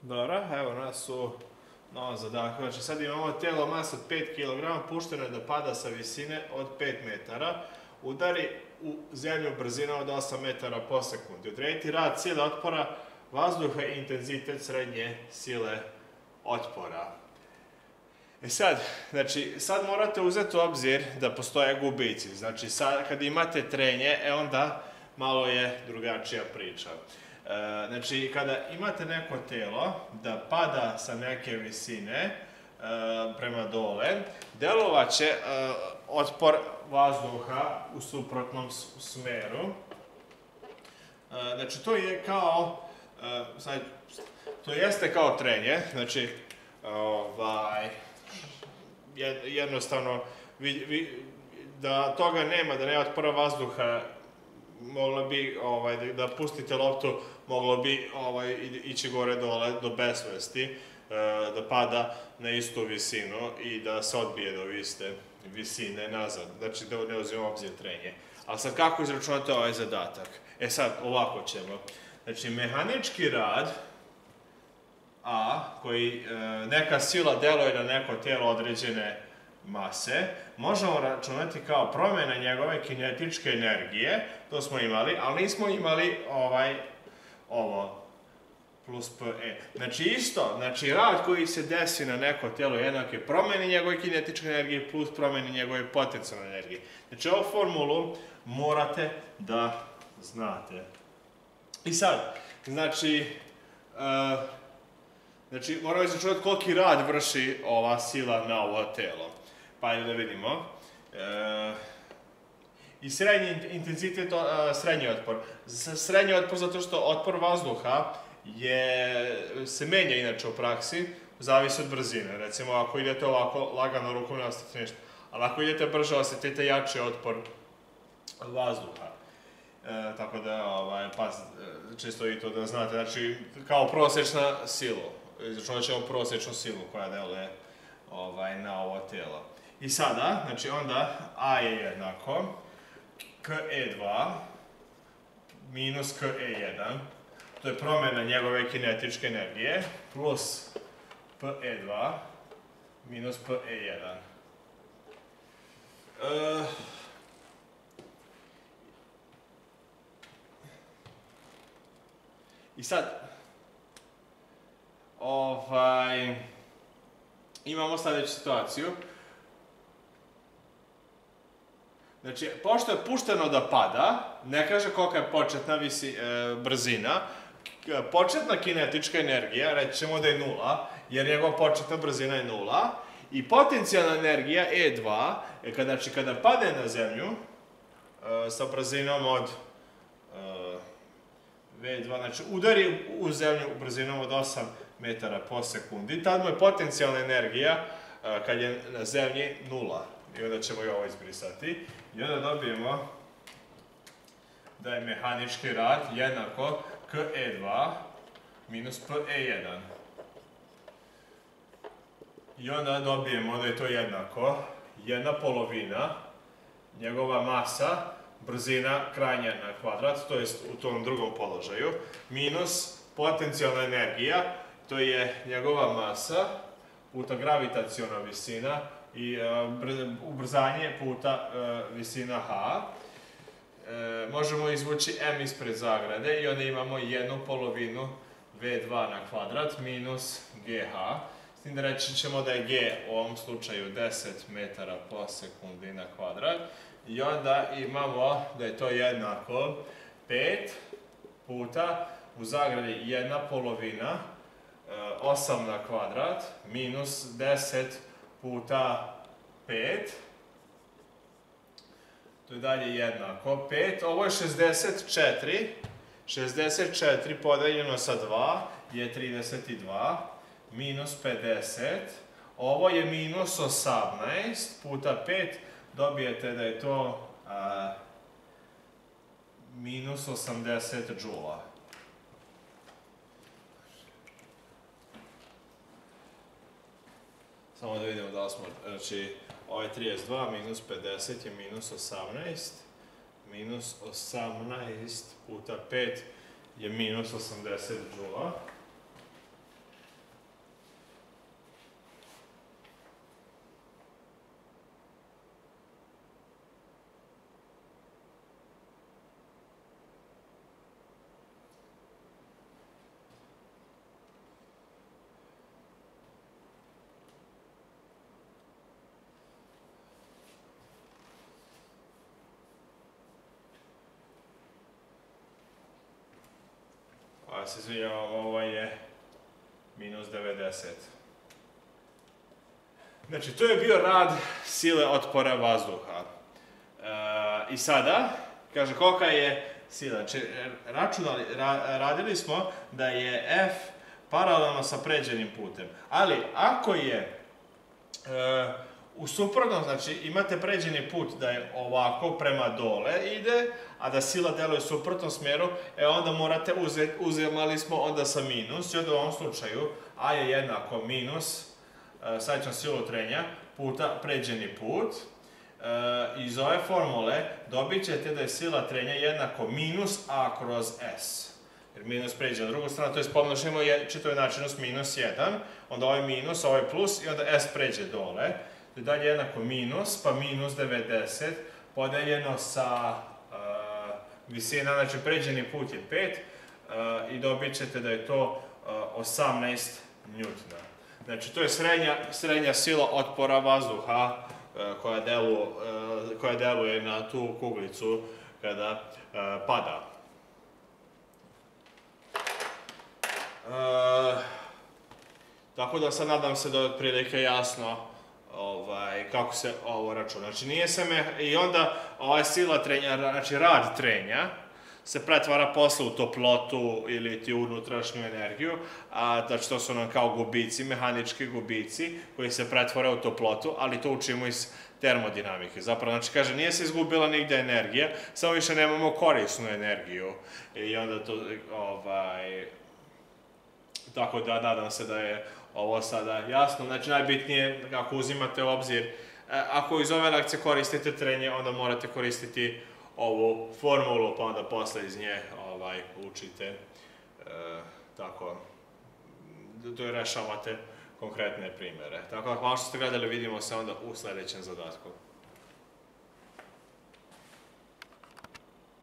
Dobro, evo nas u novom zadatku. Znači sad imamo tijelo masa od 5 kg, pušteno je da pada sa visine od 5 metara, udari u zemlju brzina od 8 metara po sekundi. Odrediti rad sile otpora vazduha i intenzitet srednje sile otpora. Sad morate uzeti u obzir da postoje gubici. Znači sad kad imate trenje, onda malo je drugačija priča. Znači, kada imate neko telo da pada sa neke visine prema dole, delovaće otpor vazduha u suprotnom smeru. Znači, to je kao, to jeste kao trenje, znači, jednostavno, da toga nema, da nema otpora vazduha, moglo bi, da pustite loptu, moglo bi ići gore dole do besvesti, da pada na istu visinu i da se odbije do iste visine nazad. Znači da ne uzimamo obzir trenje. Ali sad kako izračunate ovaj zadatak? Sad ovako ćemo. Znači mehanički rad A, koji neka sila deluje na neko tijelo određene mase, možemo računati kao promjena njegove kinetičke energije, to smo imali, ali nismo imali ovo, plus PE. Znači isto, rad koji se desi na neko tijelo jednak je promjeni njegove kinetičke energije plus promjeni njegove potencijalne energije. Znači ovu formulu morate da znate. I sad, moramo izračunati koliki rad vrši ova sila na ovo telo. Pa da vidimo. I srednji intenzitet, srednji otpor. Srednji otpor zato što otpor vazduha se menja inače u praksi, zavisi od brzine. Recimo, ako idete ovako lagano rukom, ne osetite ništa. Ali ako idete brže, osetite jači otpor vazduha. Tako da, čisto i to da znate. Znači, kao prosječna sila. Izračunat ćemo prosječnu silu koja deluje na ovo tijelo. I sada, znači onda A je jednako KE2 minus KE1, to je promjena njegove kinetičke energije, plus PE2 minus PE1. I sad, imamo sljedeću situaciju. Znači, pošto je pušteno da pada, ne kaže kolika je početna brzina, početna kinetička energija, reći ćemo da je 0, jer njegova početna brzina je 0, i potencijalna energija E2, znači kada pade na zemlju, sa brzinom od V2, znači udari u zemlju brzinom od 8 metara po sekundi, tad mu je potencijalna energija, kad je na zemlji, 0. I onda ćemo i ovo izbrisati. I onda dobijemo da je mehanički rad jednako KE2 minus PE1. I onda dobijemo da je to jednako 1/2 njegova masa, brzina krajnja na kvadrat, to je u tom drugom položaju, minus potencijalna energija, to je njegova masa puta gravitaciona visina i ubrzanje puta visina h. Možemo izvući m ispred zagrade i onda imamo 1/2 v2 na kvadrat minus gh. S tim da reći ćemo da je g u ovom slučaju 10 metara po sekundi na kvadrat. I onda imamo da je to jednako 5 puta u zagradi 1/2 8 na kvadrat minus 10 puta 5. To je dalje jednako 5. Ovo je 64. 64 podeljeno sa 2 je 32 minus 50. Ovo je minus 18 puta 5. Dobijete da je to minus 80 džula. Samo da vidimo da li smo, znači, ovo je 32 minus 50 je minus 18. Minus 18 puta 5 je minus 80 džula. ja se izvinjavam, ovo je minus 90. Znači, to je bio rad sile otpora vazduha. I sada, kaže, kolika je sila? Znači, radili smo da je F paralelno sa pređenim putem. Ali, ako je u suprotnom, znači imate pređeni put da je ovako prema dole ide, a da sila deluje u suprotnom smjeru, onda morate uzimali smo onda sa minus, i onda u ovom slučaju A je jednako minus, sad ćemo silu trenja, puta pređeni put. Iz ove formule dobit ćete da je sila trenja jednako minus A kroz S. Jer minus pređe na drugu stranu, to je pomnožimo čitav načinus minus 1, onda ovaj minus, ovaj plus i onda S pređe dole. To je dalje jednako minus, pa minus 90, podeljeno sa visina, znači pređeni put je 5 i dobit ćete da je to 18 njutona. Znači to je srednja sila otpora vazduha koja deluje na tu kuglicu kada pada. Tako da sad nadam se da je otprilike jasno kako se ovo računa. Znači nije se i onda ova sila trenja, znači rad trenja se pretvara posle u toplotu ili ti unutrašnju energiju, znači to su nam kao gubici, mehanički gubici koji se pretvore u toplotu, ali to učimo iz termodinamike. Zapravo, znači kaže, nije se izgubila nigde energija, samo više nemamo korisnu energiju. I onda to, tako da nadam se da je ovo sada jasno. Znači najbitnije, ako uzimate u obzir, ako iz ove lekcije koristite trenje, onda morate koristiti ovu formulu, pa onda posle iz nje učite, tako, da rešavate konkretne primere. Tako da hvala što ste gledali, vidimo se onda u sledećem zadatku.